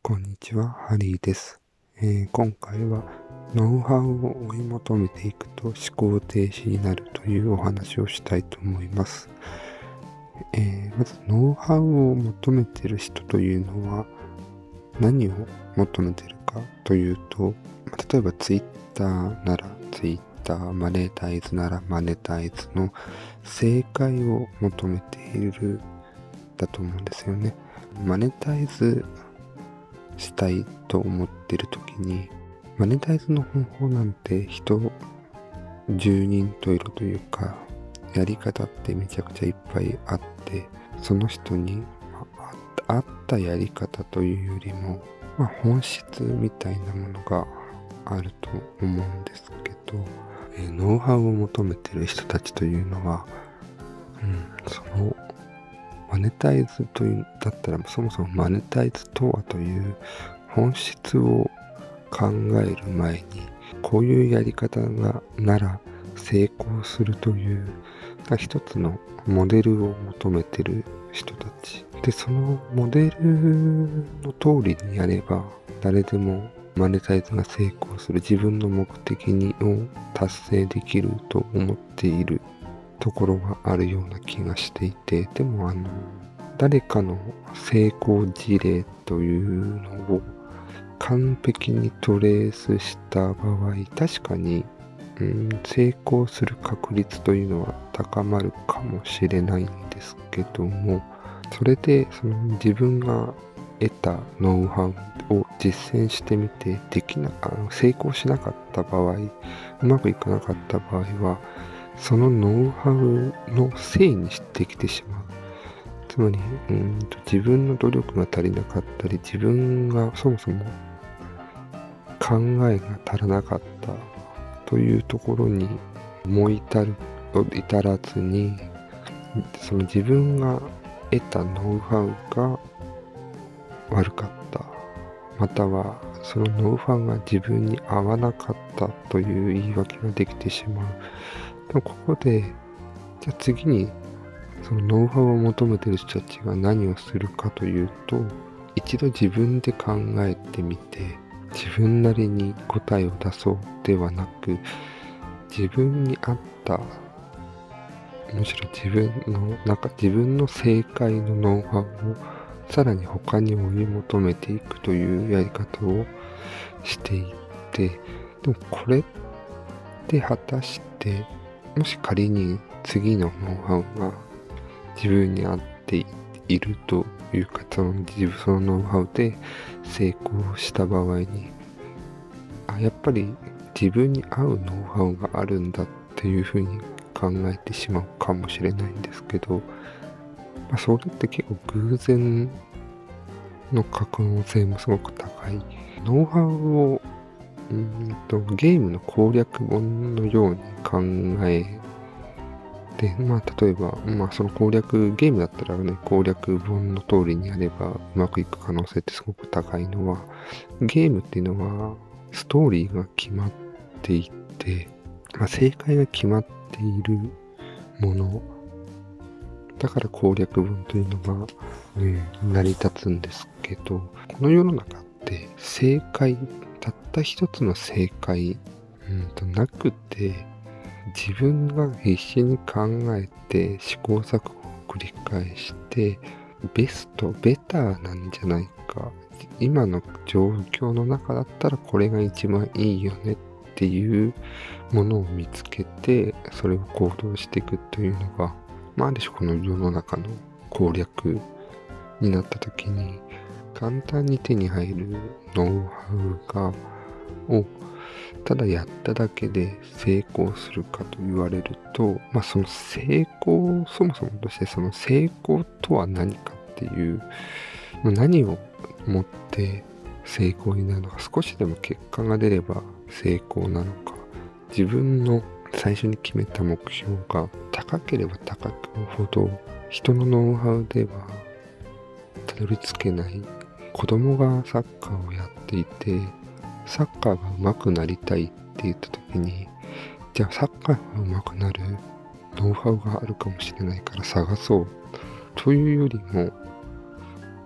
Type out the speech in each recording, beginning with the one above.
こんにちは、ハリーです。今回はノウハウを追い求めていくと思考停止になるというお話をしたいと思います。まずノウハウを求めている人というのは何を求めているかというと、例えば Twitter なら Twitter、マネタイズならマネタイズの正解を求めているだと思うんですよね。マネタイズしたいと思ってる時に、マネタイズの方法なんて人十人十色というか、やり方ってめちゃくちゃいっぱいあって、その人に合ったやり方というよりも、本質みたいなものがあると思うんですけど、ノウハウを求めてる人たちというのは、そのマネタイズというだったら、そもそもマネタイズとはという本質を考える前に、こういうやり方なら成功するという一つのモデルを求めてる人たちで、そのモデルの通りにやれば誰でもマネタイズが成功する、自分の目的を達成できると思っているところがあるような気がしていて、でも誰かの成功事例というのを完璧にトレースした場合、確かに、成功する確率というのは高まるかもしれないんですけども、それでその自分が得たノウハウを実践してみて成功しなかった場合、うまくいかなかった場合は、そのノウハウのせいにしてきてしまう。つまり、自分の努力が足りなかったり、自分がそもそも考えが足らなかったというところに至らずに、その自分が得たノウハウが悪かった。または、そのノウハウが自分に合わなかったという言い訳ができてしまう。でもここで、じゃあ次に、そのノウハウを求めている人たちが何をするかというと、一度自分で考えてみて、自分なりに答えを出そうではなく、自分に合った、むしろ自分の正解のノウハウをさらに他に追い求めていくというやり方をしていって、でもこれって果たして、もし仮に次のノウハウが自分に合っているというか、そのノウハウで成功した場合に、やっぱり自分に合うノウハウがあるんだっていうふうに考えてしまうかもしれないんですけど、それって結構偶然の可能性もすごく高い。ノウハウをゲームの攻略本のように考えて、例えば、そのゲームだったらね、攻略本の通りにやればうまくいく可能性ってすごく高いのは、ゲームっていうのは、ストーリーが決まっていて、正解が決まっているもの、だから攻略本というのが、成り立つんですけど、この世の中ってたった一つの正解、なくて、自分が必死に考えて試行錯誤を繰り返して、ベターなんじゃないか。今の状況の中だったらこれが一番いいよねっていうものを見つけて、それを行動していくというのが、ある種この世の中の攻略になった時に、簡単に手に入るノウハウをただやっただけで成功するかと言われると、そのそもそもとしてその成功とは何かっていう、何をもって成功になるのか、少しでも結果が出れば成功なのか、自分の最初に決めた目標が高ければ高くほど、人のノウハウではたどり着けない。子供がサッカーをやっていて、サッカーが上手くなりたいって言った時に、じゃあサッカーが上手くなるノウハウがあるかもしれないから探そうというよりも、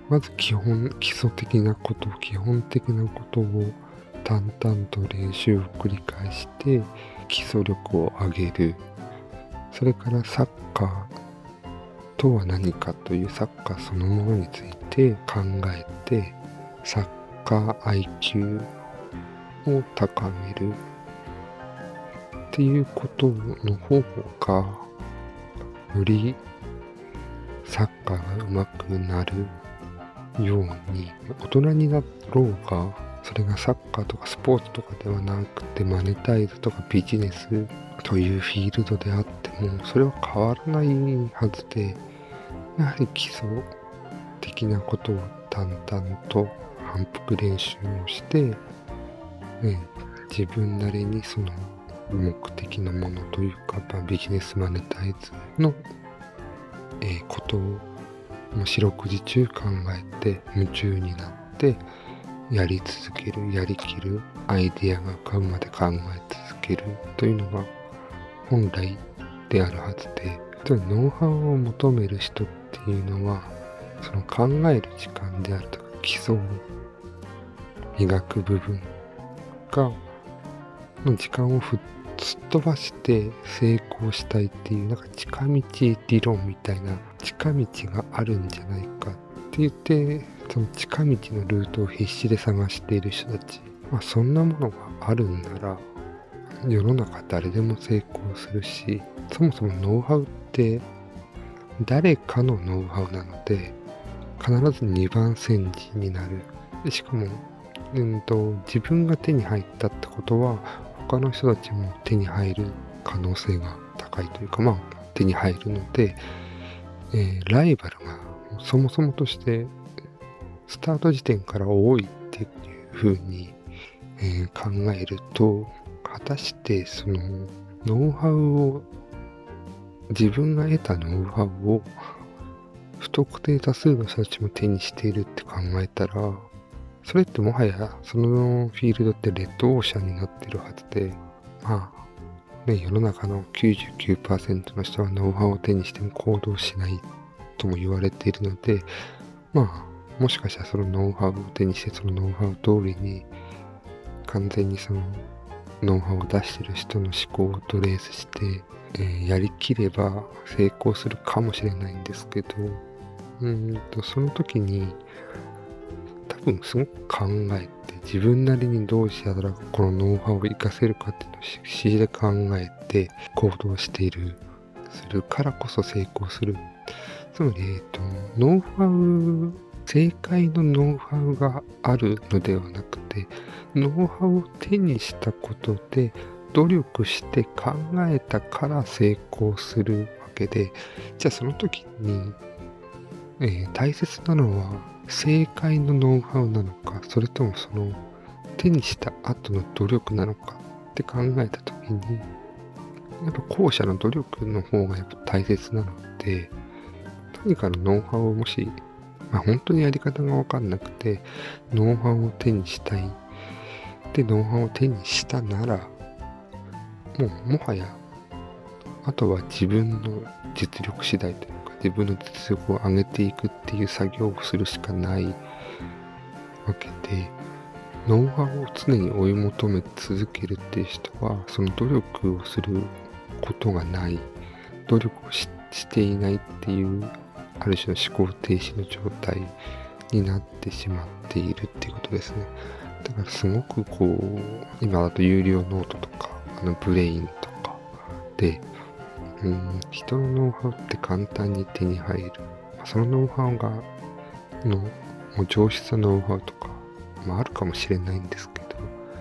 まず基礎的なこと、基本的なことを淡々と練習を繰り返して基礎力を上げる。それからサッカーとは何かというサッカーそのものについて考えて、サッカー IQ を高めるっていうことの方がよりサッカーが上手くなるように、大人になろうが、それがサッカーとかスポーツとかではなくてマネタイズとかビジネスというフィールドであってもそれは変わらないはずで、やはり基礎的なことを淡々と反復練習をして、自分なりにその目的のものというか、ビジネスマネタイズの、ことをもう四六時中考えて夢中になってやり続ける、やりきる、アイデアが浮かぶまで考え続けるというのが本来であるはずで、ノウハウを求める人っていうのはその考える時間であるとか基礎を磨く部分がの時間をすっ飛ばして成功したいっていう、なんか近道理論みたいな近道があるんじゃないかって言って、その近道のルートを必死で探している人たち、そんなものがあるんなら世の中誰でも成功するし、そもそもノウハウって誰かのノウハウなので必ず二番煎じになる。でしかも、自分が手に入ったってことは他の人たちも手に入る可能性が高いというか、手に入るので、ライバルがそもそもとしてスタート時点から多いっていうふうに、考えると、果たしてそのノウハウを、自分が得たノウハウを不特定多数の人たちも手にしているって考えたら、それってもはやそのフィールドってレッドオーシャンになってるはずで、世の中の 99% の人はノウハウを手にしても行動しないとも言われているので、もしかしたらそのノウハウを手にしてそのノウハウ通りに完全にそのノウハウを出している人の思考をトレースして、やりきれば成功するかもしれないんですけど、その時に多分すごく考えて、自分なりにどうしたらこのノウハウを活かせるかっていうのを必死で考えて行動している、するからこそ成功する。つまり、ノウハウ、正解のノウハウがあるのではなくて、ノウハウを手にしたことで努力して考えたから成功するわけで、じゃあその時に、大切なのは正解のノウハウなのか、それともその手にした後の努力なのかって考えた時に、やっぱ後者の努力の方がやっぱ大切なので、何かのノウハウをもし、本当にやり方がわかんなくてノウハウを手にしたいでノウハウを手にしたなら、もはやあとは自分の実力次第というか、自分の実力を上げていくっていう作業をするしかないわけで、ノウハウを常に追い求め続けるっていう人はその努力をすることがない、努力をしていないっていうある種の思考停止の状態になってしまっているっていうことですね。だからすごく今だと有料ノートとかブレインとかで、人のノウハウって簡単に手に入る。そのノウハウがもう上質なノウハウとか、あるかもしれないんですけど、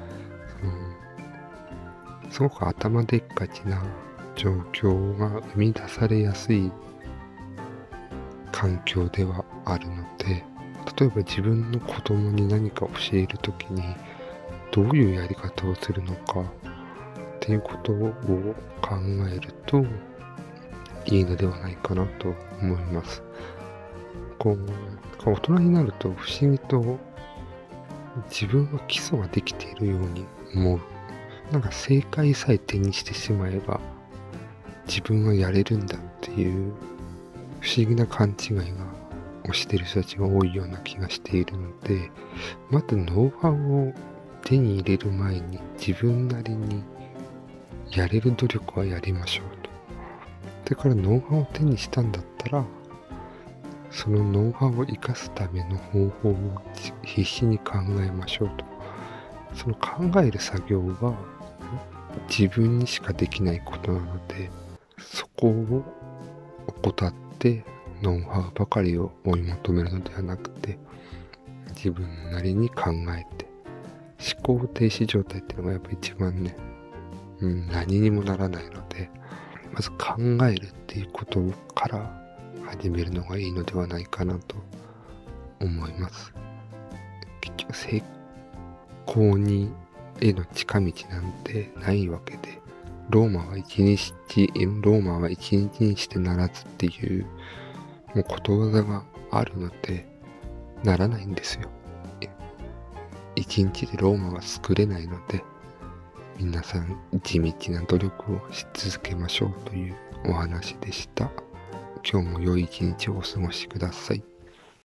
すごく頭でっかちな状況が生み出されやすい環境ではあるので、例えば自分の子供に何か教えるときにどういうやり方をするのかっていうことを考えるといいのではないかなと思います。大人になると不思議と自分は基礎ができているように思う。なんか正解さえ手にしてしまえば自分はやれるんだっていう不思議な勘違いがをしている人たちが多いような気がしているので、まずノウハウを手に入れる前に自分なりにやれる努力はやりましょうと。それからノウハウを手にしたんだったら、そのノウハウを生かすための方法を必死に考えましょうと。その考える作業は自分にしかできないことなので、そこを怠ってノウハウばかりを追い求めるのではなくて、自分なりに考えて、思考停止状態っていうのがやっぱ一番ね、何にもならないので、まず考えるっていうことから始めるのがいいのではないかなと思います。結局成功にへの近道なんてないわけで、ローマは一日にしてならずっていうもうことわざがあるので、ならないんですよ。一日でローマは作れないので、皆さん地道な努力をし続けましょうというお話でした。今日も良い一日をお過ごしください。